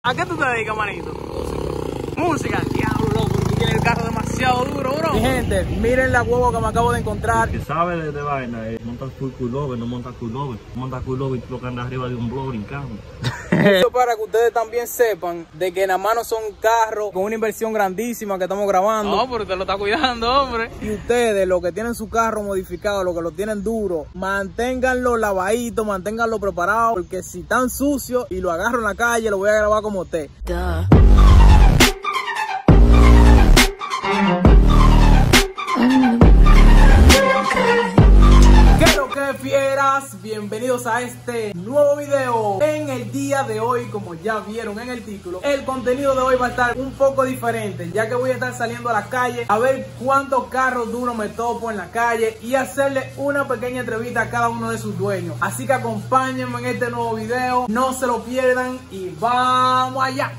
¿A qué tú te dedicas, manito? Música. Diablo, loco, tú tienes el carro demasiado duro, bro. Mi gente, miren la huevo que me acabo de encontrar. Que sabe de vaina, monta full coilover, no monta coilover. Monta coilover y tú lo que andas arriba de un blog brincando. Eso para que ustedes también sepan de que nada más no son carros con una inversión grandísima que estamos grabando. No, pero te lo está cuidando, hombre. Y ustedes, los que tienen su carro modificado, los que lo tienen duro, manténganlo lavadito, manténganlo preparado, porque si están sucios y lo agarro en la calle, lo voy a grabar como usted. ¿Qué fieras? Bienvenidos a este nuevo video. En el día de hoy, como ya vieron en el título, el contenido de hoy va a estar un poco diferente, ya que voy a estar saliendo a la calle a ver cuántos carros duros me topo en la calle y hacerle una pequeña entrevista a cada uno de sus dueños. Así que acompáñenme en este nuevo video, no se lo pierdan y vamos allá.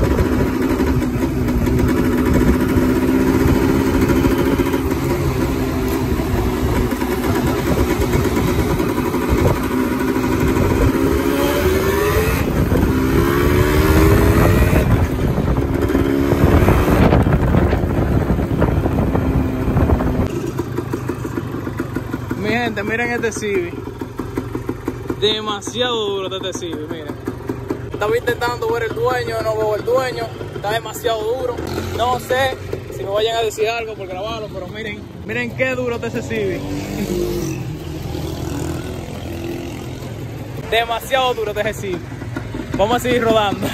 Mi gente, miren este Civic. Demasiado duro este Civic, miren. Estaba intentando ver el dueño, no veo el dueño. Está demasiado duro. No sé si me vayan a decir algo por grabarlo, pero miren qué duro está ese Civic. Demasiado duro este Civic. Vamos a seguir rodando.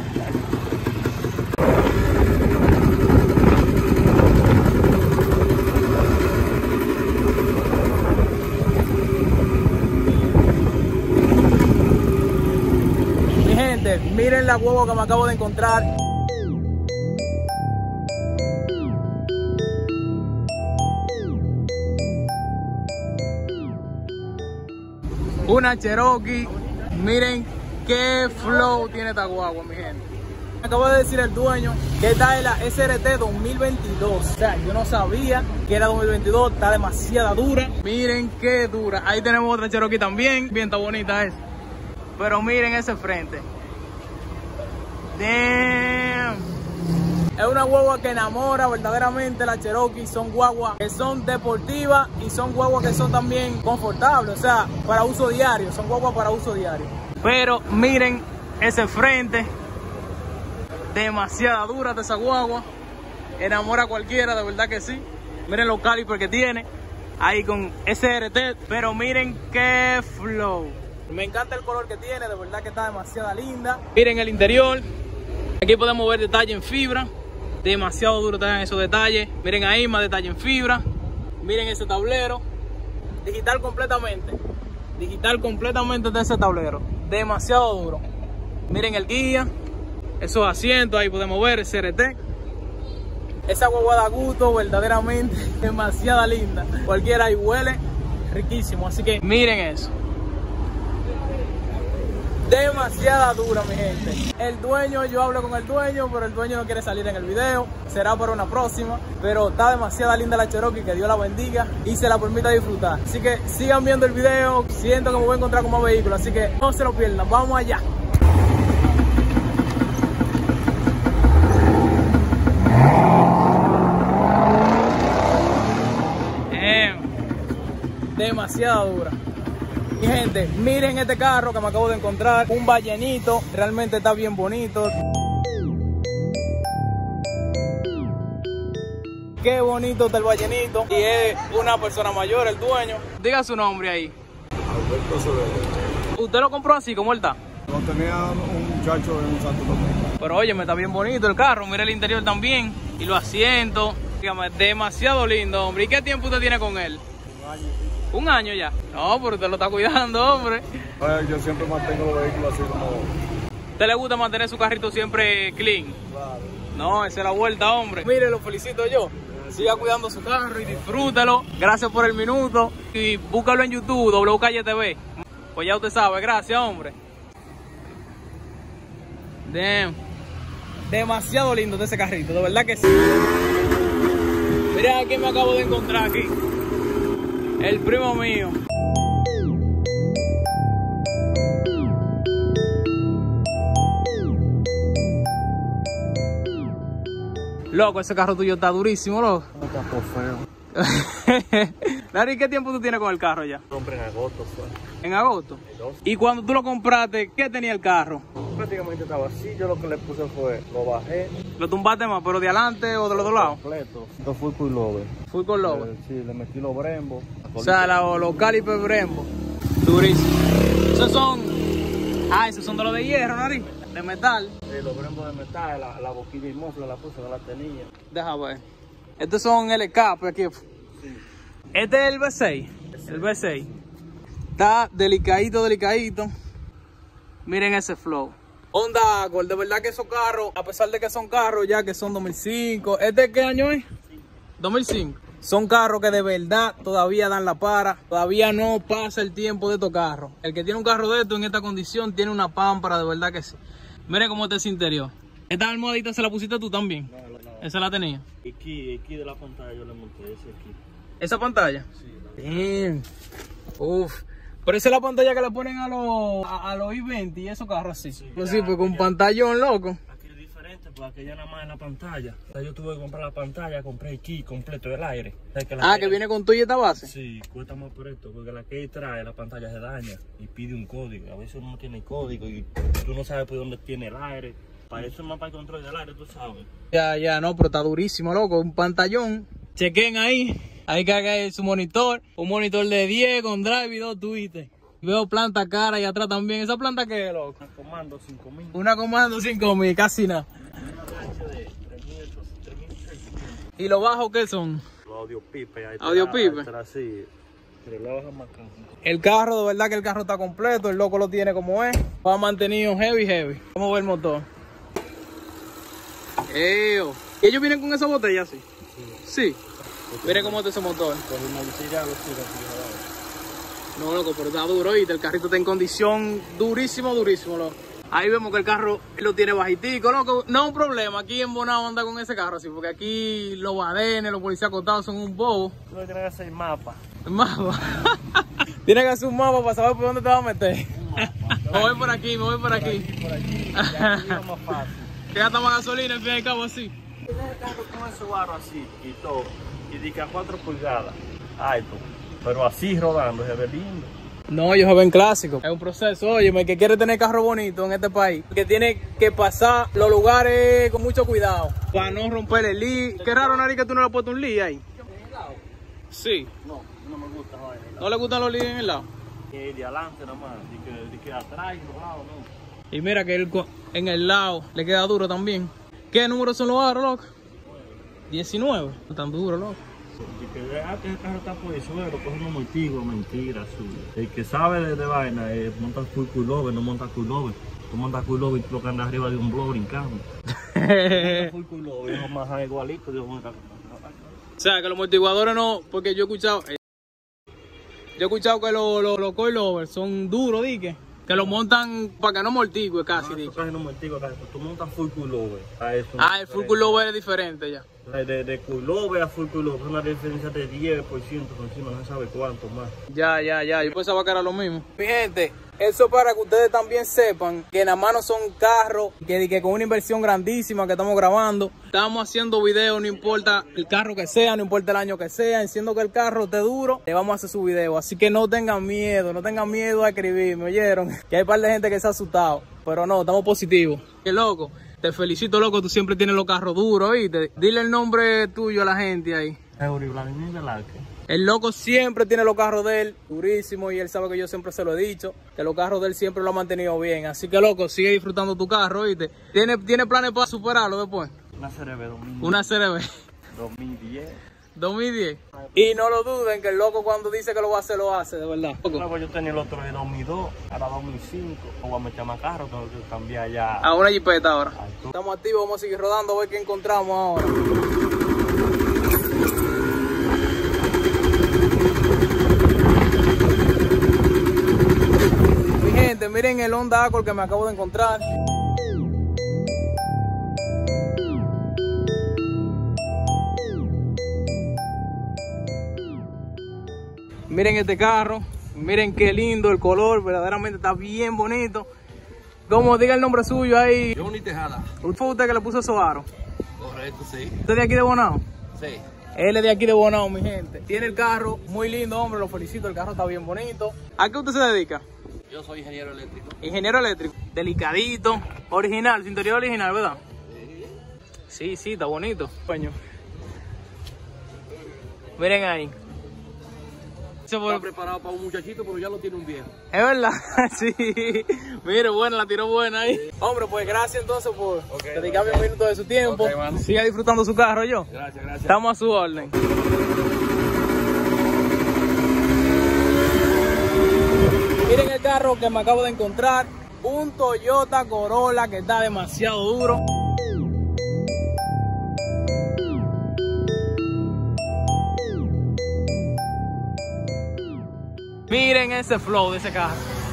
Miren la huevo que me acabo de encontrar. Una Cherokee. Miren qué flow tiene esta guagua, mi gente. Me acabo de decir el dueño que esta es la SRT 2022. O sea, yo no sabía que era 2022. Está demasiado dura. Miren qué dura. Ahí tenemos otra Cherokee también. Bien, está bonita esa. Pero miren ese frente. Damn. Es una guagua que enamora verdaderamente. La Cherokee son guaguas que son deportivas y son guaguas que son también confortables, o sea, para uso diario, son guaguas para uso diario. Pero miren ese frente, demasiada dura de esa guagua, enamora a cualquiera, de verdad que sí. Miren los calipers que tiene, ahí con SRT, pero miren qué flow. Me encanta el color que tiene, de verdad que está demasiado linda. Miren el interior. Aquí podemos ver detalle en fibra. Demasiado duro están esos detalles. Miren ahí más detalle en fibra. Miren ese tablero. Digital completamente. Digital completamente de ese tablero. Demasiado duro. Miren el guía. Esos asientos ahí podemos ver. SRT. Esa guagua da gusto verdaderamente. Demasiado linda. Cualquiera ahí huele riquísimo. Así que miren eso. Demasiada dura, mi gente. El dueño, yo hablo con el dueño, pero el dueño no quiere salir en el video. Será para una próxima. Pero está demasiada linda la Cherokee, que Dios la bendiga y se la permita disfrutar. Así que sigan viendo el video. Siento que me voy a encontrar con más vehículos, así que no se lo pierdan. Vamos allá. Demasiada dura. Mi gente, miren este carro que me acabo de encontrar, un ballenito, realmente está bien bonito. Qué bonito está el ballenito. Y es una persona mayor, el dueño. Diga su nombre ahí. Alberto Acevedo. ¿Usted lo compró así, como él está? Lo tenía un muchacho en Santo Domingo. Pero oye, me está bien bonito el carro, mira el interior también. Y los asientos, dígame, demasiado lindo, hombre. ¿Y qué tiempo usted tiene con él? Un año. ¿Un año ya? No, pero usted lo está cuidando, hombre. Yo siempre mantengo los vehículos así como... ¿Usted le gusta mantener su carrito siempre clean? Claro. No, esa es la vuelta, hombre. Mire, lo felicito yo. Siga cuidando su carro y disfrútelo. Gracias por el minuto. Y búscalo en YouTube, W Calle TV. Pues ya usted sabe, gracias, hombre. Damn. Demasiado lindo de ese carrito, de verdad que sí. Miren a quién me acabo de encontrar aquí. El primo mío. Loco, ese carro tuyo está durísimo, loco. Un capo feo. Larry, ¿qué tiempo tú tienes con el carro ya? Compré en agosto, fue. ¿En agosto? Y cuando tú lo compraste, ¿qué tenía el carro? Prácticamente estaba así, yo lo que le puse fue, lo bajé. ¿Lo tumbaste más, pero de adelante o de los dos lados? Completo. Esto fue con Lover. Fui con Lover. Sí, le metí los Brembo. O sea, los calipers Brembo. Durísimo. Esos son... Ah, esos son de los de hierro, Nari. De metal. Sí, los Brembo de metal, la boquilla y mofla la puse, no la tenía. Deja ver. Estos son el escape aquí. Sí. Este es el V6. El V6. Está delicadito, delicadito. Miren ese flow. Honda Accord, de verdad que esos carros, a pesar de que son carros ya que son 2005. ¿Este qué año es? 2005. Son carros que de verdad todavía dan la para. Todavía no pasa el tiempo de estos carros. El que tiene un carro de estos en esta condición tiene una pámpara, de verdad que sí. Miren cómo está ese interior. ¿Esta almohadita se la pusiste tú también? No. ¿Esa la tenía? Aquí de la pantalla yo le monté ese aquí. ¿Esa pantalla? Sí. Bien. Uf. Pero esa es la pantalla que le ponen a los i20 y esos carros así. Sí, Pues sí, pues con pantallón, loco. Aquí es diferente, pues aquella nada más en la pantalla. O sea, yo tuve que comprar la pantalla, compré el kit completo del aire. O sea, Que viene con tuya esta base. Sí, cuesta más por esto, porque la que trae la pantalla se daña y pide un código. A veces uno no tiene código y tú no sabes por dónde tiene el aire. Para eso es más para el control del aire, tú sabes. Ya, no, pero está durísimo, loco. Un pantallón. Chequen ahí. Ahí carga su monitor. Un monitor de 10 con drive y 2 tweets. Veo planta cara y atrás también. ¿Esa planta qué es, loco? Una Comando 5000. Una Comando 5000, casi nada. ¿Y los bajos qué son? Los audio pipe. Audio pipe. Sí. Pero la baja más caro. El carro, de verdad que el carro está completo. El loco lo tiene como es. Va mantenido heavy. Vamos a ver el motor. ¿Y ellos vienen con esa botella así? Sí. Miren cómo está ese motor. No, loco, pero está duro, ¿viste? El carrito está en condición durísimo, loco. Ahí vemos que el carro lo tiene bajitico, loco. No es un problema, aquí en Bonao anda con ese carro así, porque aquí los badenes, los policías acostados son un bobo. Tú tienes que hacer mapa. ¿Mapa? Tienes que hacer un mapa para saber por dónde te vas a meter. Me voy por aquí. Por aquí. Ya aquí es más fácil. Que gasta más gasolina, al fin y al cabo, así. Tienes el carro con ese barro así y todo. Y dice a 4 pulgadas. Alto. Pero así rodando, se ve lindo. No, ellos se ven clásicos. Es un proceso, oye, el que quiere tener carro bonito en este país, que tiene que pasar los lugares con mucho cuidado, para no romper el lee. Qué raro, Nari, que tú no le has puesto un lee ahí. Sí. No me gusta. ¿No le gustan los lees en el lado? Que de adelante nada más, de que atrás y los lados, no. Y mira que en el lado le queda duro también. ¿Qué números son los aros, loco? 19. No tan duro, loco. Que el carro está por el suelo, coge unos motivos, mentira, el que sabe de vaina monta full coilover, no monta coilover. Tú montas coilover y tú lo que andas arriba de un blog brincando. Full coilover, es más igualito de un carro. O sea, que los amortiguadores no, porque yo he escuchado que los coilovers son duros, dije. Que lo montan para que no amortigue casi. No, casi no amortigue, casi. Tú montas full coilover. El full coilover es diferente ya. De coilover a full coilover, una diferencia de 10%, encima no se sabe cuánto más. Ya. Yo pensaba que era lo mismo. Mi gente, eso para que ustedes también sepan que nada más no son carros que con una inversión grandísima que estamos grabando. Estamos haciendo videos, no importa el carro que sea, no importa el año que sea. Siendo que el carro esté duro, le vamos a hacer su video. Así que no tengan miedo a escribirme, ¿oyeron? Que hay un par de gente que se ha asustado. Pero no, estamos positivos. Qué loco. Te felicito, loco, tú siempre tienes los carros duros, ¿viste? Dile el nombre tuyo a la gente ahí. Vladimir Velázquez. El loco siempre tiene los carros de él, durísimo, y él sabe que yo siempre se lo he dicho, que los carros de él siempre lo ha mantenido bien. Así que, loco, sigue disfrutando tu carro, ¿viste? ¿Tiene planes para superarlo después? Una CRB 2010. Una CRB. 2010. Y no lo duden, que el loco cuando dice que lo va a hacer, lo hace, de verdad. Luego yo tenía el otro de 2002, ahora 2005, o voy a meter más carro, tengo que cambiar ya. A una jipeta ahora. Estamos activos, vamos a seguir rodando a ver qué encontramos ahora. Mi gente, miren el Honda Accord que me acabo de encontrar. Miren este carro, miren qué lindo el color, verdaderamente está bien bonito. Como diga el nombre suyo ahí. Johnny Tejada. ¿Fue usted que le puso esos aros? Correcto, sí. ¿Usted es de aquí de Bonao? Sí. Él es de aquí de Bonao, mi gente. Tiene el carro muy lindo, hombre, lo felicito, el carro está bien bonito. ¿A qué usted se dedica? Yo soy ingeniero eléctrico. Ingeniero eléctrico. Delicadito, original, su interior original, ¿verdad? Sí, sí, está bonito. Coño. Miren ahí. Está preparado para un muchachito, pero ya lo tiene un viejo. Es verdad, sí. Mire, buena, la tiró buena ahí. Hombre, pues gracias entonces por dedicarme un minuto de su tiempo. Siga disfrutando su carro, yo. Gracias, gracias. Estamos a su orden. Miren el carro que me acabo de encontrar. Un Toyota Corolla que está demasiado duro. Miren ese flow de ese carro.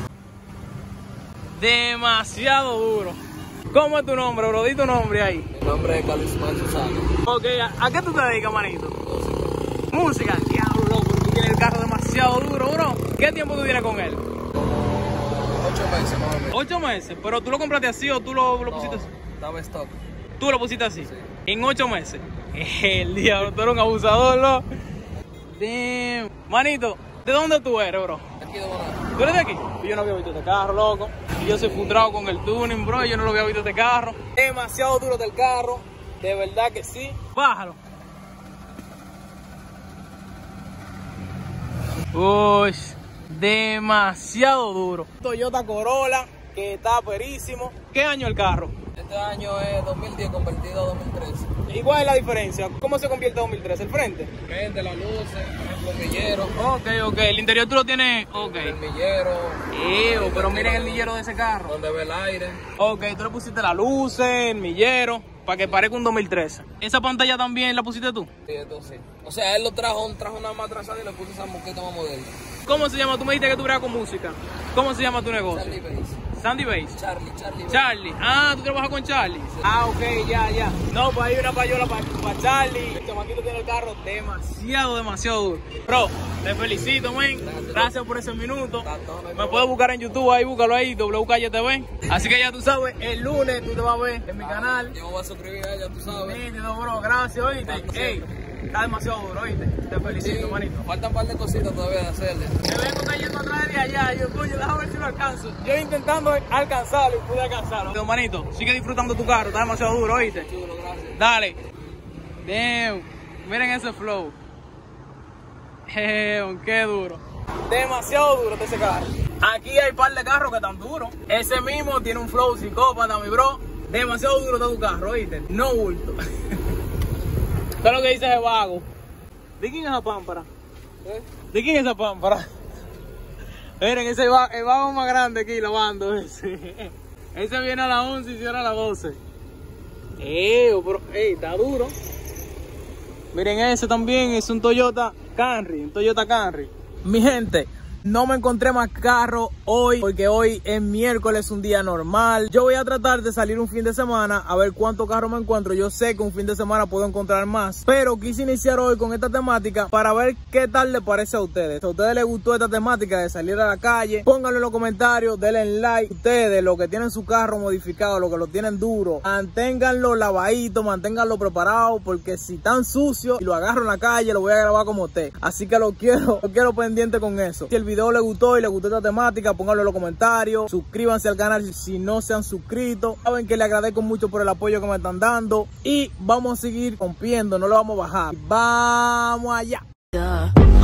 Demasiado duro. ¿Cómo es tu nombre, bro? Di tu nombre ahí. Mi nombre es Calisman Susano. Ok, ¿a qué tú te dedicas, manito? Música. Diablo, loco, tú tienes el carro demasiado duro, bro. ¿Qué tiempo tú tienes con él? 8 meses más o menos. 8 meses. ¿Pero tú lo compraste así o tú lo pusiste así? Estaba stock. ¿Tú lo pusiste así? Sí. En 8 meses. El diablo, tú eres un abusador, ¿no? Damn. Manito, ¿de dónde tú eres, bro? Aquí de Bonao. ¿Tú eres de aquí? Yo no había visto este carro, loco. Y yo soy frustrado con el tuning, bro. Yo no lo había visto este carro. Demasiado duro del carro. De verdad que sí. Bájalo. Uy, demasiado duro. Toyota Corolla, que está perísimo. ¿Qué año el carro? Este año es 2010 convertido a 2013. ¿Y cuál es la diferencia? ¿Cómo se convierte a 2003? ¿El frente? Frente, las luces, el plomillero. Ok. El interior tú lo tienes. Ok. El millero. Pero miren el millero de ese carro. Donde ve el aire. Ok, tú le pusiste las luces, el millero, para que parezca un 2013. ¿Esa pantalla también la pusiste tú? Sí, esto sí. O sea, él lo trajo una más atrasada y le puso esa moqueta más moderna. ¿Cómo se llama? Tú me dijiste que tú bregas con música. ¿Cómo se llama tu negocio? Charlie Bass. Sandy Bass. Charlie. Charlie. Ah, tú trabajas con Charlie. Sí. Ah, ok, ya. No, pues hay una payola para Charlie. El chamaquito tiene el carro demasiado duro. Bro, te felicito, men. Gracias por ese minuto. Me puedes buscar en YouTube, ahí, búscalo ahí, WKYTV. Así que ya tú sabes, el lunes tú te vas a ver en mi canal. Yo me voy a suscribir a ella, tú sabes. Nítido, bro, gracias, oíste. Ey, está demasiado duro, oíste. Te felicito, manito. Faltan un par de cositas todavía de hacerle. Me vengo cayendo atrás de allá. Yo, coño, déjame ver si lo alcanzo. Yo intentando alcanzarlo y pude alcanzarlo. Pero, manito, sigue disfrutando tu carro, está demasiado duro, oíste. Chulo, gracias. Dale. Damn. Miren ese flow. Qué duro. Demasiado duro ese carro. Aquí hay un par de carros que están duros. Ese mismo tiene un flow psicópata, mi bro. Demasiado duro está tu carro, ¿oíste? No bulto. ¿Qué es lo que dice ese vago? ¿De quién es esa pámpara? ¿De quién es esa pámpara? Miren, ese el vago más grande aquí lavando ese. Ese viene a las 11 y cierra a las 12. Bro, está duro. Miren, ese también es un Toyota Camry, Mi gente, no me encontré más carro hoy porque hoy es miércoles, un día normal. Yo voy a tratar de salir un fin de semana a ver cuántos carros me encuentro. Yo sé que un fin de semana puedo encontrar más, pero quise iniciar hoy con esta temática para ver qué tal les parece a ustedes. Si a ustedes les gustó esta temática de salir a la calle, pónganlo en los comentarios, denle like. Ustedes, los que tienen su carro modificado, los que lo tienen duro, manténganlo lavadito, manténganlo preparado, porque si están sucios y lo agarro en la calle, lo voy a grabar como usted. Así que lo quiero pendiente con eso. Si el video les gustó y les gustó esta temática, pónganlo en los comentarios, suscríbanse al canal si no se han suscrito. Saben que les agradezco mucho por el apoyo que me están dando y vamos a seguir rompiendo, no lo vamos a bajar. Vamos allá.